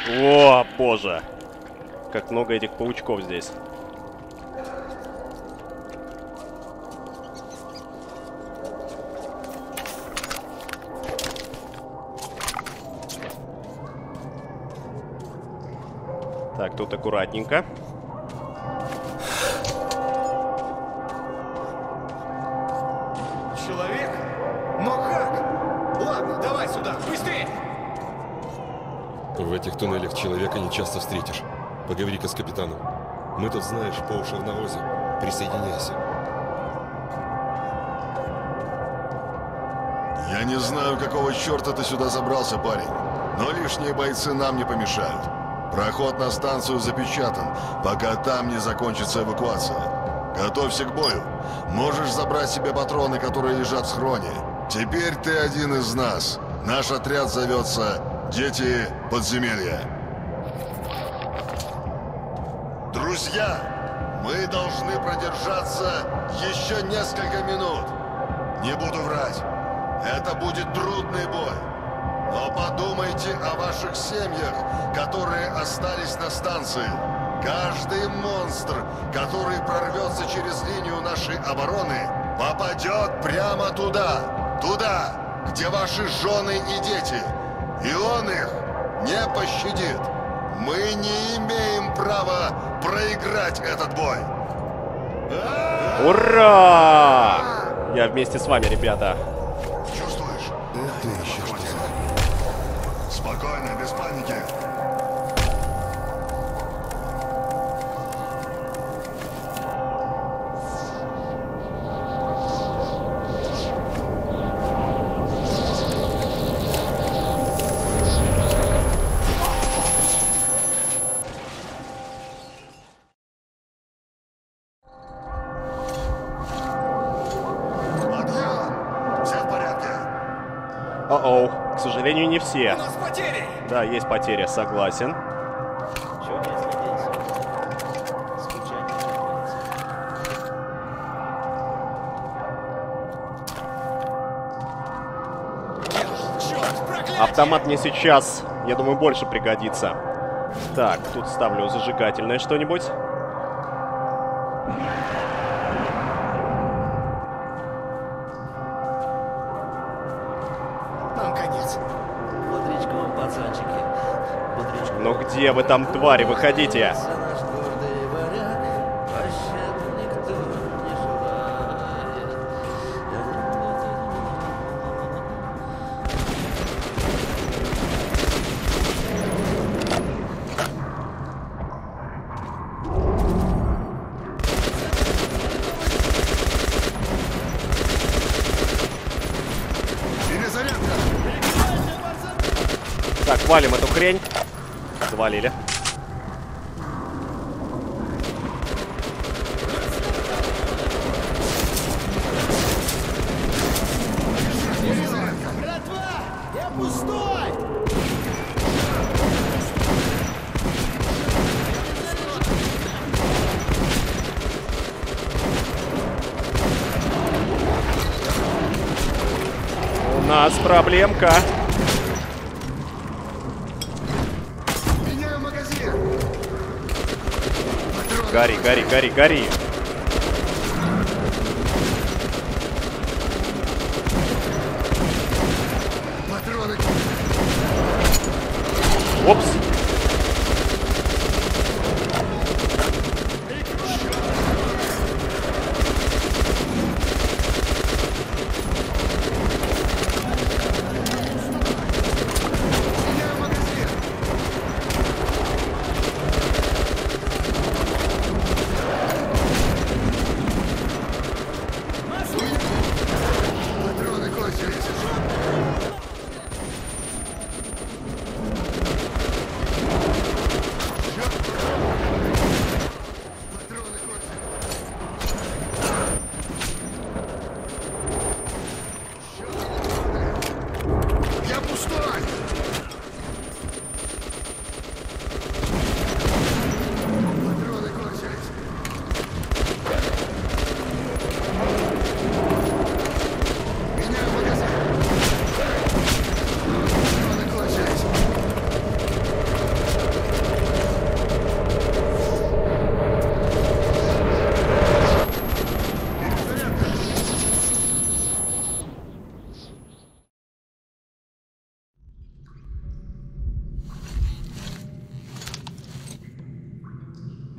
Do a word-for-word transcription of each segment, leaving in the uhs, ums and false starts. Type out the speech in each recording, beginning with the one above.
О, боже. Как много этих паучков здесь. Так, тут аккуратненько. Человек? Но как? Ладно, давай сюда, быстрее! В этих туннелях человека не часто встретишь. Поговори-ка с капитаном. Мы тут, знаешь, по уши в навозе. Присоединяйся. Я не знаю, какого черта ты сюда забрался, парень. Но лишние бойцы нам не помешают. Проход на станцию запечатан, пока там не закончится эвакуация. Готовься к бою. Можешь забрать себе патроны, которые лежат в схроне. Теперь ты один из нас. Наш отряд зовется «Дети подземелья». Друзья, мы должны продержаться еще несколько минут. Не буду врать. Это будет трудный бой. Но подумайте о ваших семьях, которые остались на станции. Каждый монстр, который прорвется через линию нашей обороны, попадет прямо туда. Туда, где ваши жены и дети. И он их не пощадит. Мы не имеем права проиграть этот бой. Ура! Я вместе с вами, ребята. Чувствуешь? Эх ты, еще что за... Спокойно, без паники. Подъем! Все в порядке? О-оу. К сожалению, не все. У нас потери! Да, есть потери, согласен. Чего не следить? Скучать не приходится. Черт, проклятие! Автомат мне сейчас, я думаю, больше пригодится. Так, тут ставлю зажигательное что-нибудь. Нам конец. Бодрячка вам, пацанчики. Бодрячка. Ну где вы там, твари, выходите? Наш гордый варяг, пощады никто не желает. Перезарядка! Так, валим эту хрень. Завалили. Братва! Я пустой! У нас проблемка. Меняю магазин! Гори, гори, гори, гори. Патроны! Опс. Меняю магазин! Патроны кончились!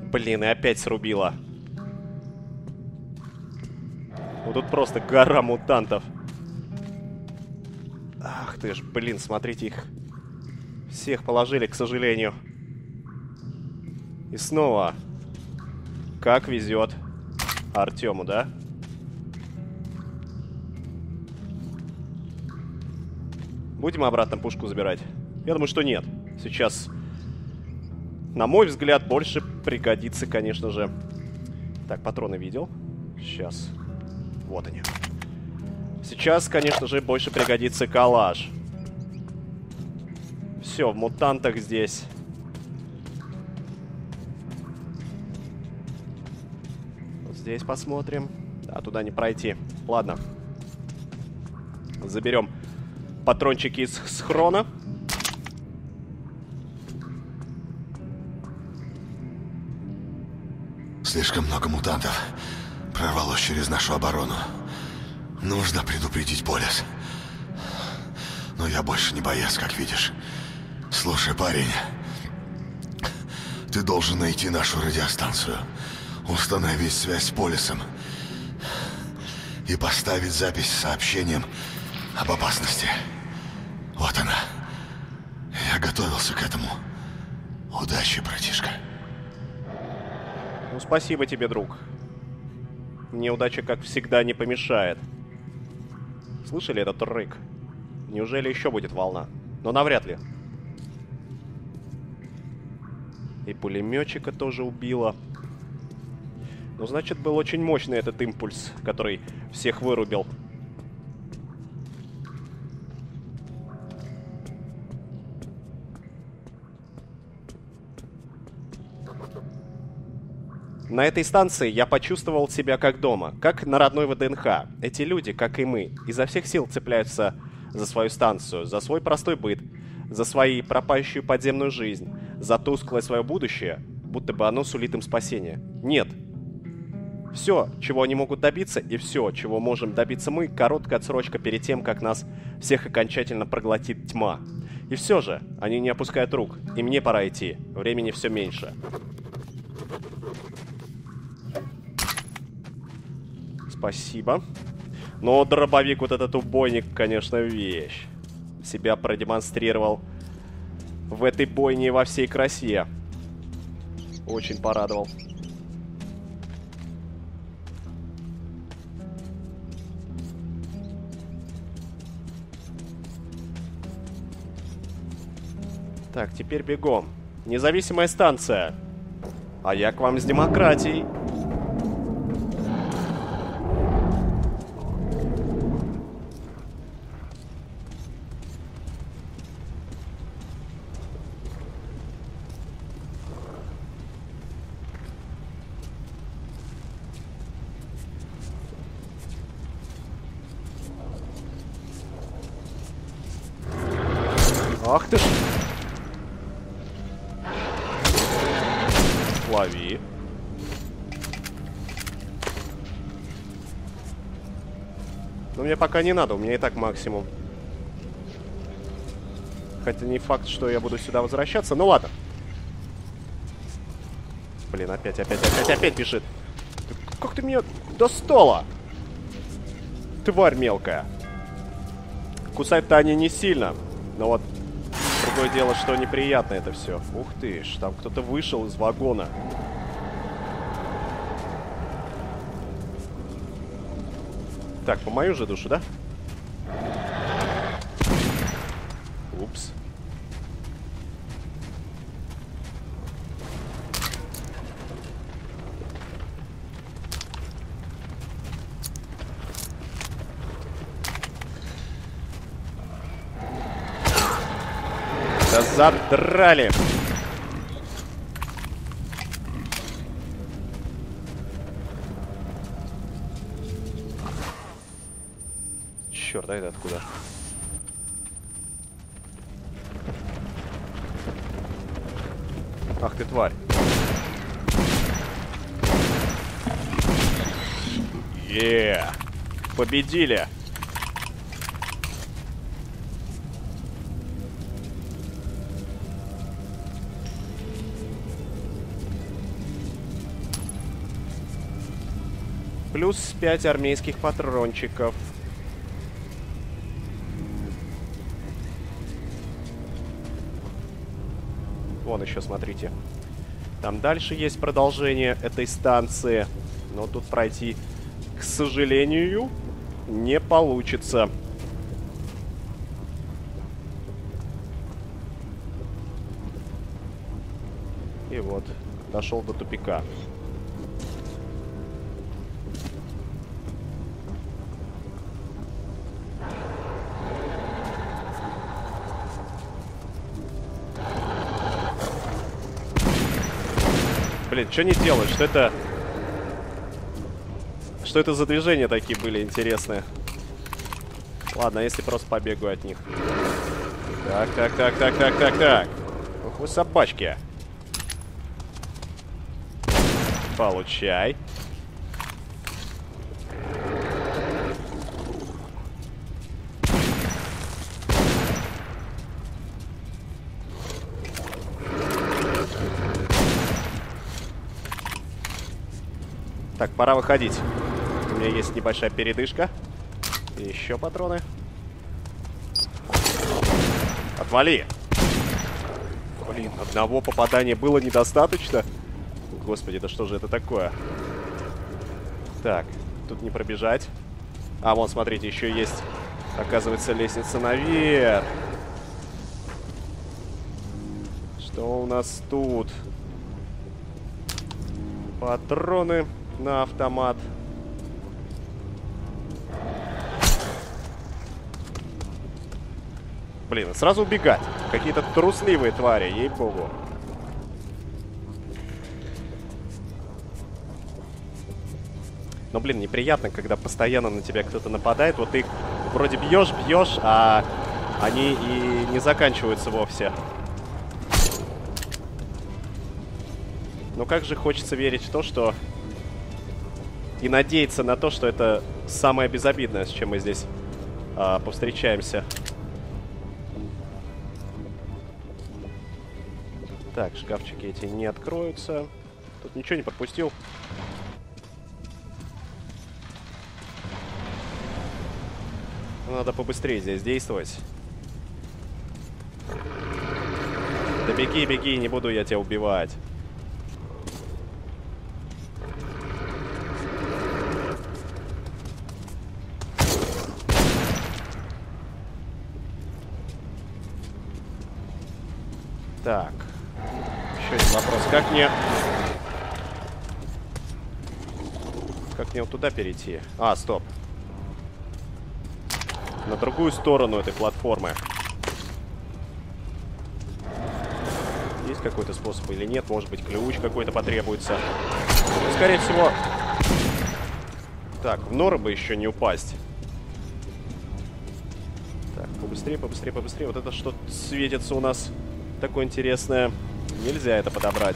Блин, и опять срубила. Вот тут просто гора мутантов. Ах ты ж, блин, смотрите, их всех положили, к сожалению. И снова. Как везет Артему, да? Будем обратно пушку забирать? Я думаю, что нет. Сейчас, на мой взгляд, больше пригодится, конечно же. Так, патроны видел. Сейчас. Вот они. Сейчас, конечно же, больше пригодится калаш. Все, в мутантах здесь. Вот здесь посмотрим. Да, туда не пройти. Ладно. Заберем патрончики из схрона. Слишком много мутантов прорвалось через нашу оборону. Нужно предупредить Полис. Но я больше не боец, как видишь. Слушай, парень, ты должен найти нашу радиостанцию, установить связь с Полисом и поставить запись с сообщением об опасности. Вот она. Я готовился к этому. Удачи, братишка. Ну, спасибо тебе, друг. Мне удача, как всегда, не помешает. Слышали этот рык? Неужели еще будет волна? Но навряд ли. И пулеметчика тоже убило. Ну, значит, был очень мощный этот импульс, который всех вырубил. На этой станции я почувствовал себя как дома, как на родной ВДНХ. Эти люди, как и мы, изо всех сил цепляются за свою станцию, за свой простой быт, за свою пропающую подземную жизнь, за тусклое свое будущее, будто бы оно сулит им спасение. Нет. Все, чего они могут добиться, и все, чего можем добиться мы, короткая отсрочка перед тем, как нас всех окончательно проглотит тьма. И все же, они не опускают рук, и мне пора идти, времени все меньше. Спасибо. Но дробовик, вот этот убойник, конечно, вещь. Себя продемонстрировал в этой бойне во всей красе. Очень порадовал. Так, теперь бегом. Независимая станция. А я к вам с демократией. Ах ты ж! Лови. Но мне пока не надо, у меня и так максимум. Хотя не факт, что я буду сюда возвращаться, ну ладно. Блин, опять, опять, опять, опять бежит. Как ты меня достала? Тварь мелкая. Кусать-то они не сильно, но вот другое дело, что неприятно это все. Ух ты ж, там кто-то вышел из вагона. Так, по мою же душу, да? Упс. Да задрали! Черт, а это откуда? Ах ты, тварь! Е-е-е! Победили! Плюс пять армейских патрончиков. Вон еще, смотрите. Там дальше есть продолжение этой станции. Но тут пройти, к сожалению, не получится. И вот, дошел до тупика. Блин, что не делать? Что это... Что это за движения такие были интересные? Ладно, если просто побегу от них. Так, так, так, так, так, так, так. Ух вы собачки. Получай. Так, пора выходить. У меня есть небольшая передышка. И еще патроны. Отвали! Блин, одного попадания было недостаточно. Господи, да что же это такое? Так, тут не пробежать. А, вон, смотрите, еще есть, оказывается, лестница наверх. Что у нас тут? Патроны на автомат. Блин, сразу убегать. Какие-то трусливые твари, ей-богу. Но, блин, неприятно, когда постоянно на тебя кто-то нападает. Вот ты их вроде бьешь, бьешь, а они и не заканчиваются вовсе. Но как же хочется верить в то, что... И надеяться на то, что это самое безобидное, с чем мы здесь а, повстречаемся. Так, шкафчики эти не откроются. Тут ничего не пропустил. Надо побыстрее здесь действовать. Да беги, беги, не буду я тебя убивать. Так. Еще один вопрос. Как мне... Как мне вот туда перейти? А, стоп. На другую сторону этой платформы. Есть какой-то способ или нет? Может быть, ключ какой-то потребуется. Ну, скорее всего... Так, в норы бы еще не упасть. Так, побыстрее, побыстрее, побыстрее. Вот это что светится у нас такое интересное. Нельзя это подобрать.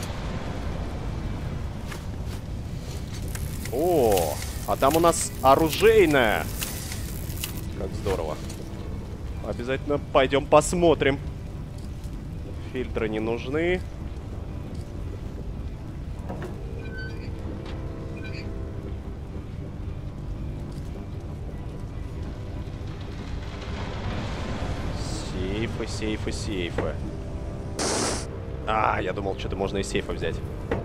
О, а там у нас оружейная. Как здорово. Обязательно пойдем посмотрим. Фильтры не нужны. Сейфы, сейфы, сейфы. А, я думал, что-то можно из сейфа взять.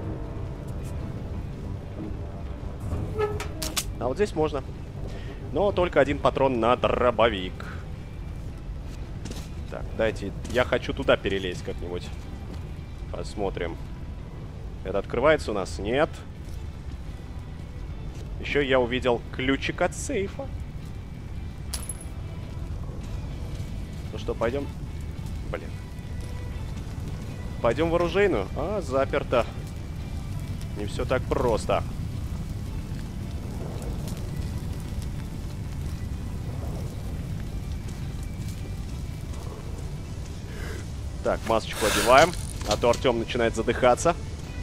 А вот здесь можно. Но только один патрон на дробовик. Так, дайте... Я хочу туда перелезть как-нибудь. Посмотрим. Это открывается у нас? Нет. Еще я увидел ключик от сейфа. Ну что, пойдем? Блин. Пойдем в оружейную? А, заперто. Не все так просто. Так, масочку одеваем, а то Артем начинает задыхаться.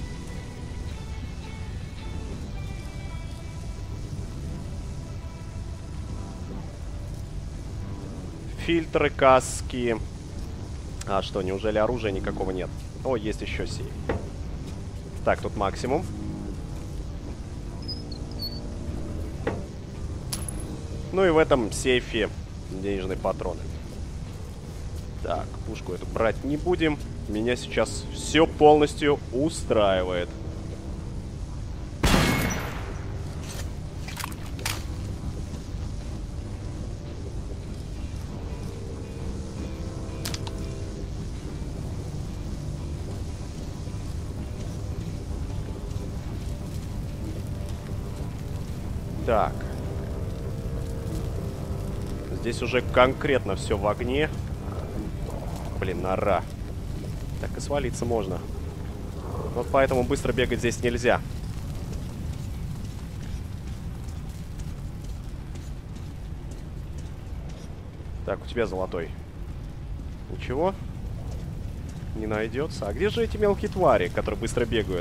Фильтры, каски. А что, неужели оружия никакого нет? О, есть еще сейф. Так, тут максимум. Ну и в этом сейфе денежные патроны. Так, пушку эту брать не будем. Меня сейчас все полностью устраивает. Так. Здесь уже конкретно все в огне. Блин, нора. Так и свалиться можно. Вот поэтому быстро бегать здесь нельзя. Так, у тебя золотой. Ничего. Не найдется. А где же эти мелкие твари, которые быстро бегают?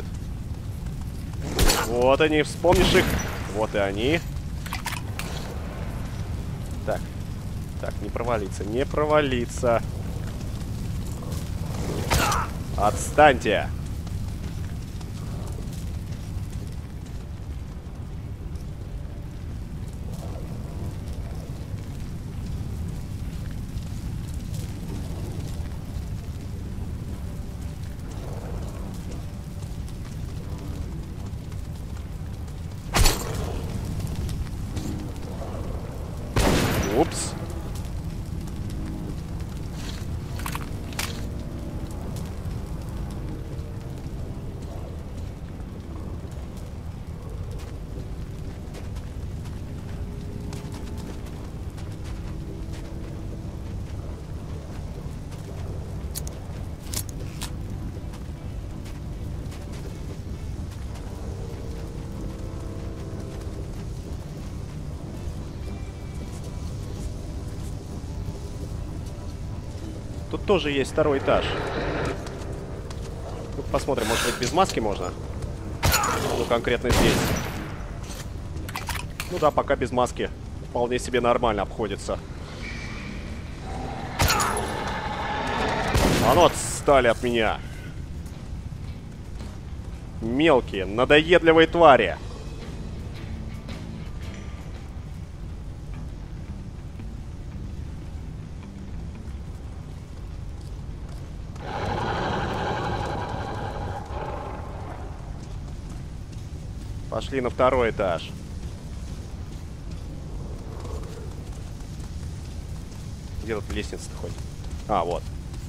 Вот они, вспомнишь их? Вот и они. Так. Так, не провалиться, не провалиться. Отстаньте! Упс. Тут тоже есть второй этаж. Ну, посмотрим, может быть, без маски можно? Ну, конкретно здесь. Ну да, пока без маски. Вполне себе нормально обходится. А ну, отстали от меня. Мелкие, надоедливые твари. Пошли на второй этаж. Где тут лестница-то хоть? А, вот.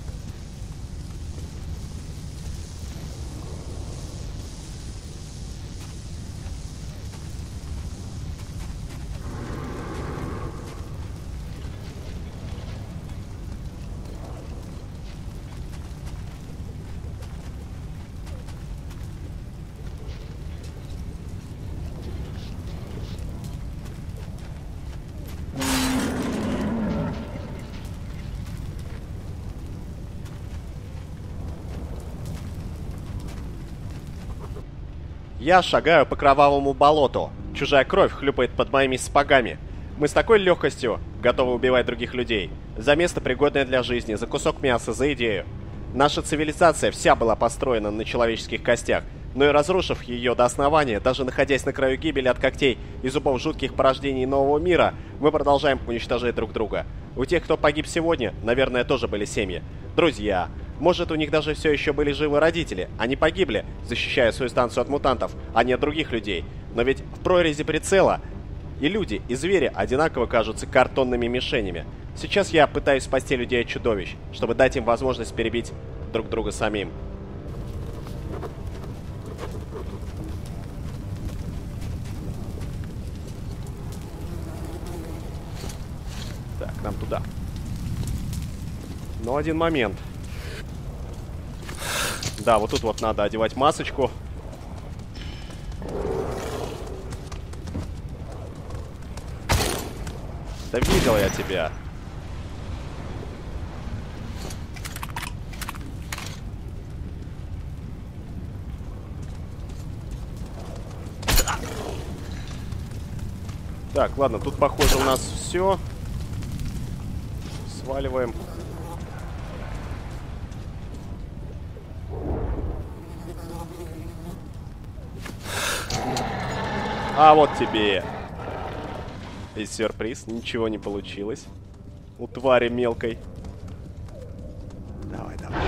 Я шагаю по кровавому болоту. Чужая кровь хлюпает под моими сапогами. Мы с такой легкостью готовы убивать других людей. За место, пригодное для жизни, за кусок мяса, за идею. Наша цивилизация вся была построена на человеческих костях, но и разрушив ее до основания, даже находясь на краю гибели от когтей и зубов жутких порождений нового мира, мы продолжаем уничтожать друг друга. У тех, кто погиб сегодня, наверное, тоже были семьи. Друзья. Может, у них даже все еще были живы родители. Они погибли, защищая свою станцию от мутантов, а не от других людей. Но ведь в прорези прицела и люди, и звери одинаково кажутся картонными мишенями. Сейчас я пытаюсь спасти людей от чудовищ, чтобы дать им возможность перебить друг друга самим. Так, нам туда. Но один момент. Да, вот тут вот надо одевать масочку. Да видел я тебя. Так, ладно, тут, похоже, у нас все. Сваливаем. А вот тебе. И сюрприз, ничего не получилось. У твари мелкой. Давай, давай.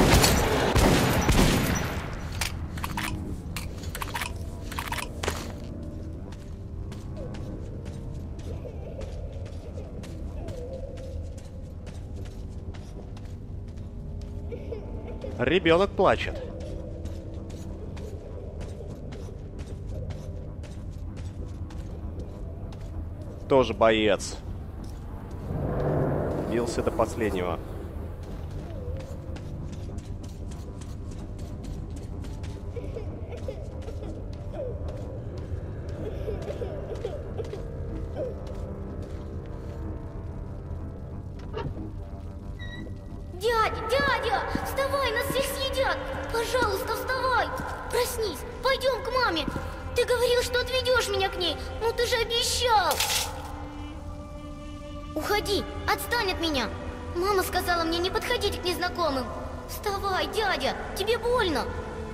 Ребенок плачет. Тоже боец. Бился до последнего. Дядя, дядя, вставай, нас всех съедят! Пожалуйста, вставай! Проснись, пойдем к маме! Ты говорил, что отведешь меня к ней, но ты же обещал! Уходи, отстань от меня! Мама сказала мне не подходить к незнакомым! Вставай, дядя, тебе больно!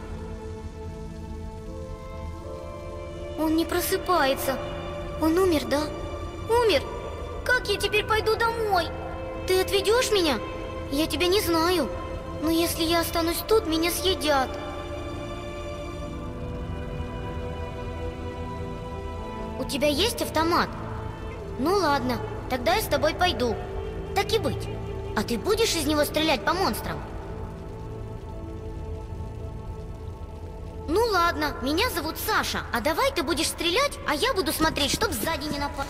Он не просыпается. Он умер, да? Умер? Как я теперь пойду домой? Ты отведешь меня? Я тебя не знаю. Но если я останусь тут, меня съедят. У тебя есть автомат? Ну ладно, тогда я с тобой пойду. Так и быть. А ты будешь из него стрелять по монстрам? Ну ладно, меня зовут Саша. А давай ты будешь стрелять, а я буду смотреть, чтоб сзади не напали.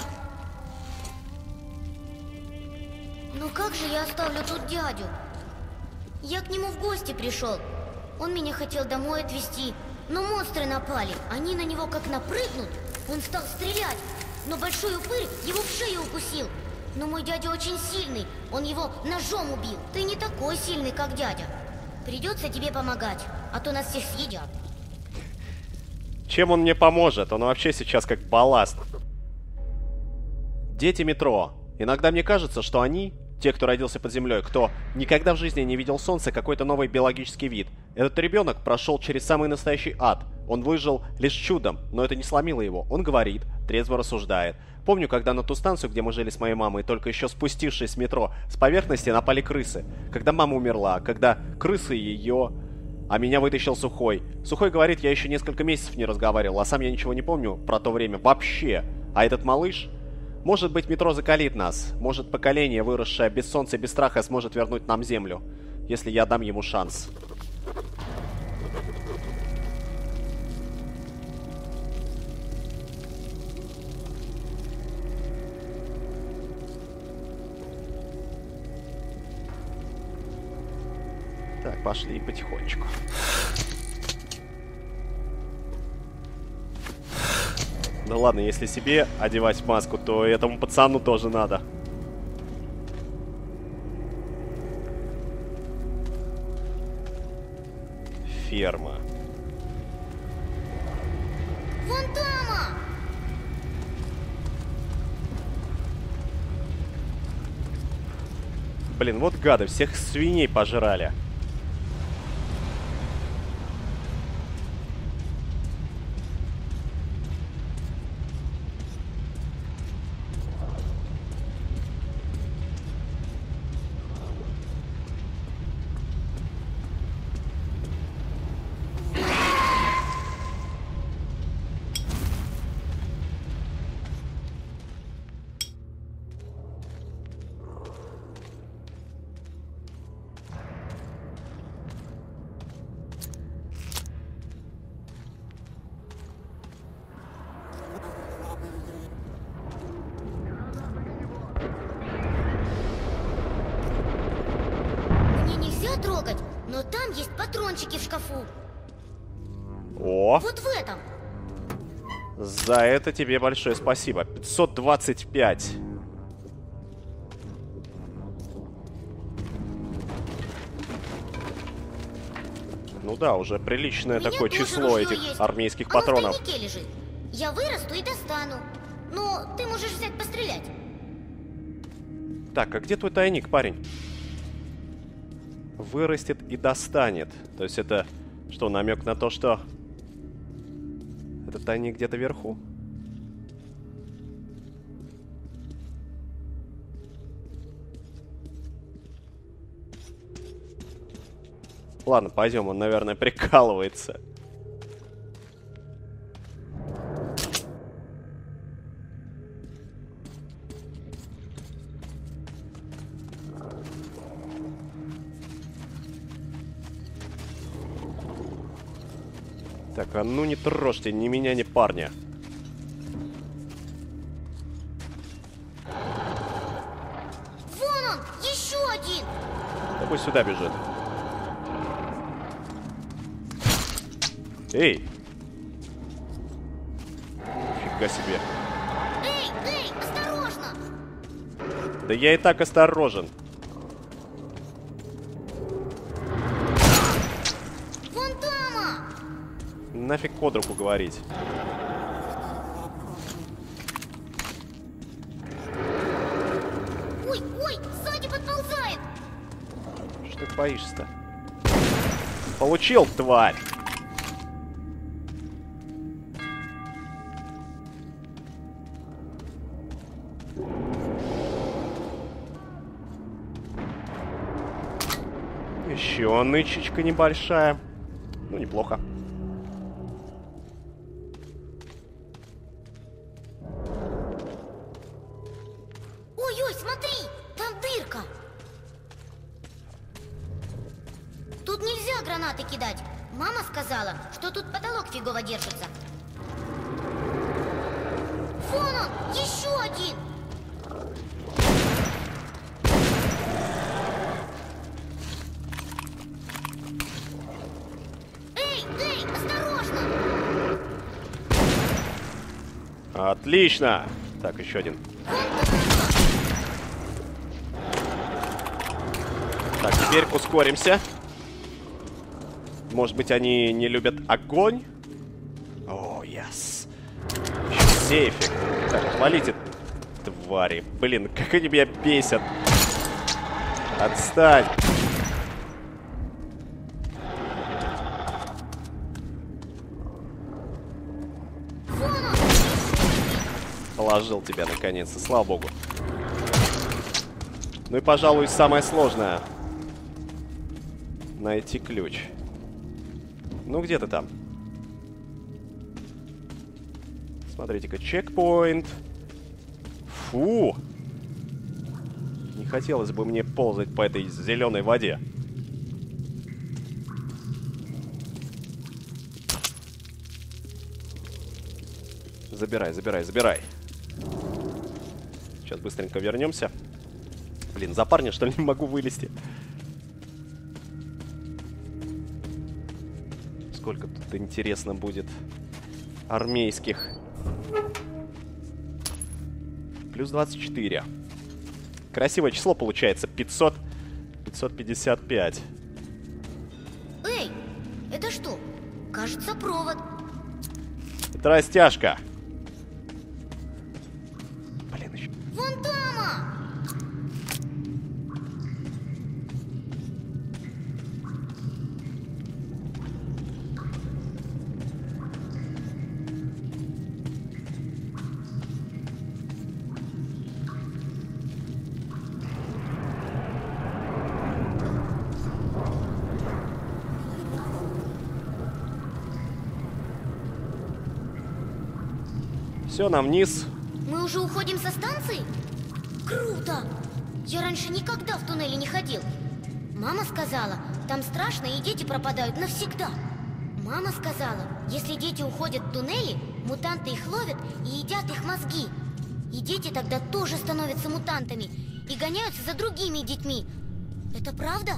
Ну как же я оставлю тут дядю? Я к нему в гости пришел. Он меня хотел домой отвезти, но монстры напали. Они на него как напрыгнут. Он стал стрелять, но большой упырь его в шею укусил. Но мой дядя очень сильный, он его ножом убил. Ты не такой сильный, как дядя. Придется тебе помогать, а то нас всех съедят. Чем он мне поможет? Он вообще сейчас как балласт. Дети метро. Иногда мне кажется, что они, те, кто родился под землей, кто никогда в жизни не видел солнца, какой-то новый биологический вид. Этот ребенок прошел через самый настоящий ад. Он выжил лишь чудом, но это не сломило его. Он говорит, трезво рассуждает. Помню, когда на ту станцию, где мы жили с моей мамой, только еще спустившись с метро, с поверхности напали крысы. Когда мама умерла, когда крысы ее... А меня вытащил Сухой. Сухой говорит, я еще несколько месяцев не разговаривал, а сам я ничего не помню про то время вообще. А этот малыш... Может быть, метро закалит нас. Может, поколение, выросшее без солнца и без страха, сможет вернуть нам землю. Если я дам ему шанс. Так, пошли потихонечку. Ну ладно, если себе одевать маску, то этому пацану тоже надо. Ферма. Вон там! Блин, вот гады, всех свиней пожрали. Трогать, но там есть патрончики в шкафу. О! Вот в этом. За это тебе большое спасибо. пятьсот двадцать пять. Ну да, уже приличное такое число этих есть. армейских Оно патронов. в тайнике лежит. Я вырасту и достану. Но ты можешь взять пострелять. Так, а где твой тайник, парень? Вырастет и достанет. То есть это что, намек на то, что этот тайник где-то вверху? Ладно, пойдем, он, наверное, прикалывается. Так, а ну не трожьте ни меня, ни парня. Вон он! Еще один! Да пусть сюда бежит. Эй! Фига себе. Эй, эй, осторожно! Да я и так осторожен. Вон там! Нафиг под руку говорить. Ой, ой, сзади подползает! Что ты боишься-то? Получил, тварь! Еще нычечка небольшая. Ну, неплохо. Ой-ой, смотри! Там дырка! Тут нельзя гранаты кидать. Мама сказала, что тут потолок фигово держится. Вон он! Еще один! Эй, эй, осторожно! Отлично! Так, еще один. Так, теперь ускоримся. Может быть, они не любят огонь? О, яс. Еще сейфик. Так, отвалите, твари. Блин, как они меня бесят. Отстань. Положил тебя наконец-то, слава богу. Ну и, пожалуй, самое сложное. Найти ключ. Ну, где ты там? Смотрите-ка, чекпоинт. Фу! Не хотелось бы мне ползать по этой зеленой воде. Забирай, забирай, забирай. Сейчас быстренько вернемся. Блин, за парня, что ли, не могу вылезти? Сколько тут, интересно, будет армейских? Плюс двадцать четыре. Красивое число получается. пятьсот. пятьсот пятьдесят пять. Эй, это что? Кажется, провод. Это растяжка. Блин, еще. Вон там! Все, нам вниз. Мы уже уходим со станции? Круто! Я раньше никогда в туннеле не ходил. Мама сказала, там страшно и дети пропадают навсегда. Мама сказала, если дети уходят в туннели, мутанты их ловят и едят их мозги. И дети тогда тоже становятся мутантами и гоняются за другими детьми. Это правда?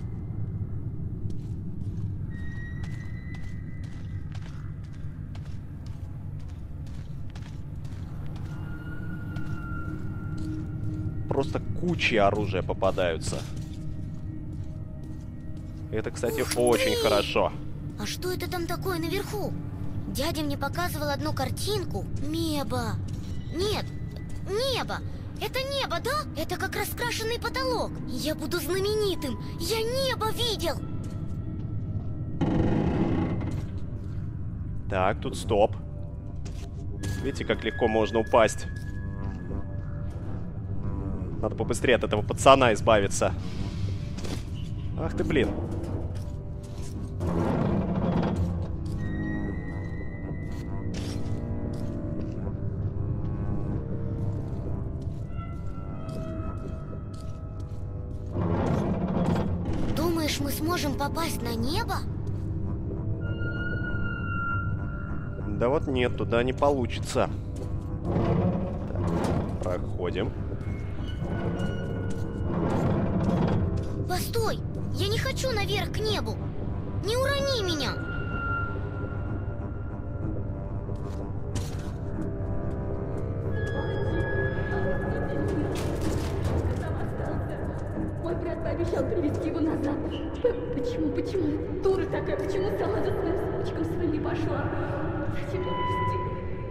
Просто кучи оружия попадаются. Это, кстати, Ух очень ты! хорошо. А что это там такое наверху? Дядя мне показывал одну картинку. Небо. Нет, небо. Это небо, да? Это как раскрашенный потолок. Я буду знаменитым. Я небо видел. Так, тут стоп. Видите, как легко можно упасть. Надо побыстрее от этого пацана избавиться. Ах ты, блин. Думаешь, мы сможем попасть на небо? Да вот нет, туда не получится. Так, проходим. Постой! Я не хочу наверх к небу! Не урони меня! Мой брат пообещал привезти его назад. Почему, почему? Дура такая, почему сама за своим сыночком своим не пошла? Зачем я пустила?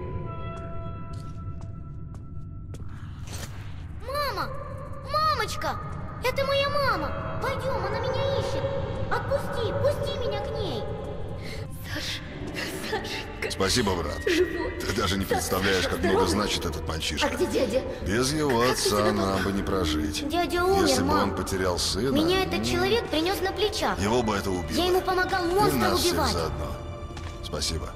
Мама! Мамочка! Это моя мама! Пойдем, она меня ищет! Отпусти, пусти меня к ней! Саш, Сашенька. Спасибо, брат. Живот. Ты даже не представляешь, как много значит этот мальчишка. А где дядя? Без его отца нам бы не прожить. Дядя умер, Если бы мам. он потерял сына, Меня этот человек принес на плечах. его бы это убило. Я ему помогал И монстра нас всех убивать. заодно. Спасибо.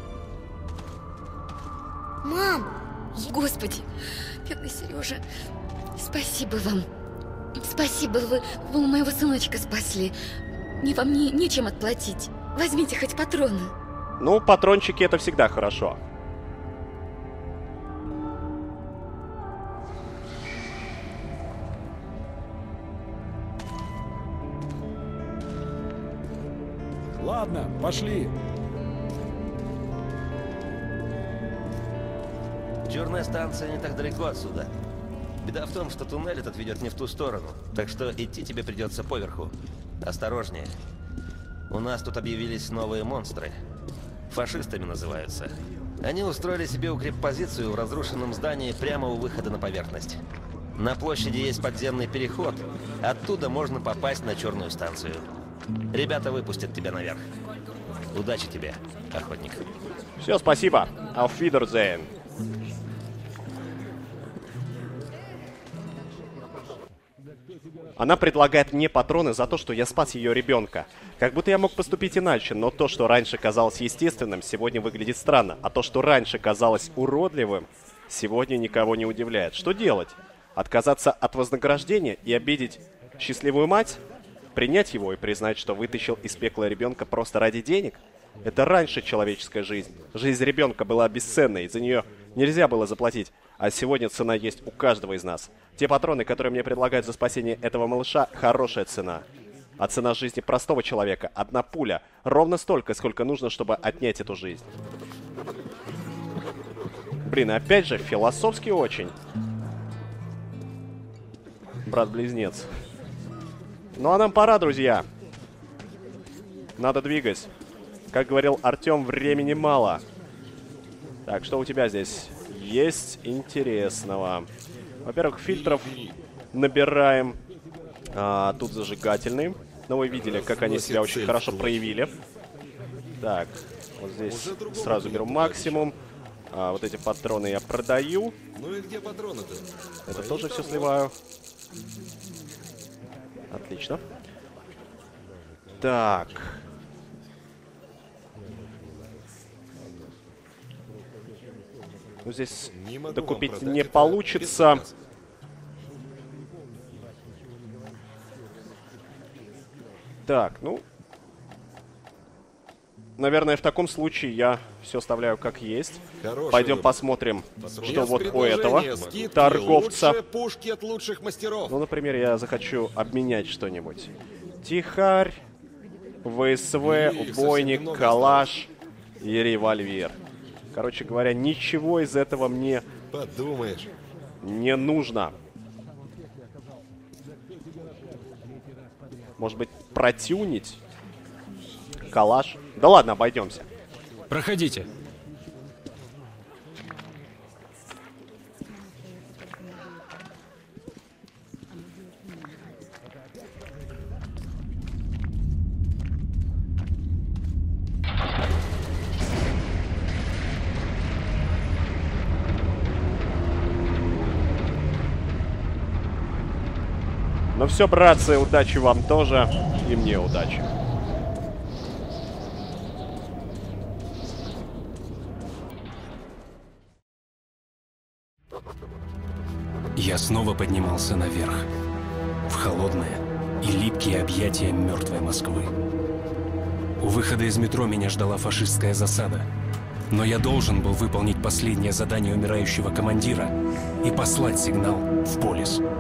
Мам! Господи, бедный Сережа, спасибо вам. Спасибо, вы, вы моего сыночка спасли. Мне вам не, нечем отплатить. Возьмите хоть патроны. Ну, патрончики это всегда хорошо. Ладно, пошли. Черная станция не так далеко отсюда. Беда в том, что туннель этот ведет не в ту сторону, так что идти тебе придется поверху. Осторожнее. У нас тут объявились новые монстры. Фашистами называются. Они устроили себе укреппозицию в разрушенном здании прямо у выхода на поверхность. На площади есть подземный переход. Оттуда можно попасть на черную станцию. Ребята выпустят тебя наверх. Удачи тебе, охотник. Все, спасибо. Auf Wiedersehen. Она предлагает мне патроны за то, что я спас ее ребенка. Как будто я мог поступить иначе, но то, что раньше казалось естественным, сегодня выглядит странно. А то, что раньше казалось уродливым, сегодня никого не удивляет. Что делать? Отказаться от вознаграждения и обидеть счастливую мать? Принять его и признать, что вытащил из пекла ребенка просто ради денег? Это раньше человеческая жизнь. Жизнь ребенка была бесценной, за нее нельзя было заплатить. А сегодня цена есть у каждого из нас. Те патроны, которые мне предлагают за спасение этого малыша, хорошая цена. А цена жизни простого человека — одна пуля. Ровно столько, сколько нужно, чтобы отнять эту жизнь. Блин, опять же, философски очень. Брат-близнец. Ну а нам пора, друзья. Надо двигать. Как говорил Артем, времени мало. Так, что у тебя здесь есть интересного? Во-первых, фильтров набираем. А, тут зажигательный. Но вы видели, как они себя очень хорошо проявили. Так, вот здесь сразу беру максимум. А, вот эти патроны я продаю. Ну и где патроны-то? Это тоже все сливаю. Отлично. Так. Ну, здесь Не могу докупить вам продать не это получится. без заказа. Так, ну... Наверное, в таком случае я все оставляю как есть. Хороший Пойдем выбор. посмотрим, Без что вот у этого предложения, скидки, торговца. лучшие пушки от лучших мастеров. Ну, например, я захочу обменять что-нибудь. Тихарь, ВСВ, И, кстати, убойник, немного калаш и револьвер. Короче говоря, ничего из этого мне Подумаешь. не нужно. Может быть, протюнить? Калаш? Да ладно, обойдемся. Проходите. Ну все, братцы, удачи вам тоже. И мне удачи. Я снова поднимался наверх. В холодное, и липкие объятия мертвой Москвы. У выхода из метро меня ждала фашистская засада. Но я должен был выполнить последнее задание умирающего командира и послать сигнал в полис.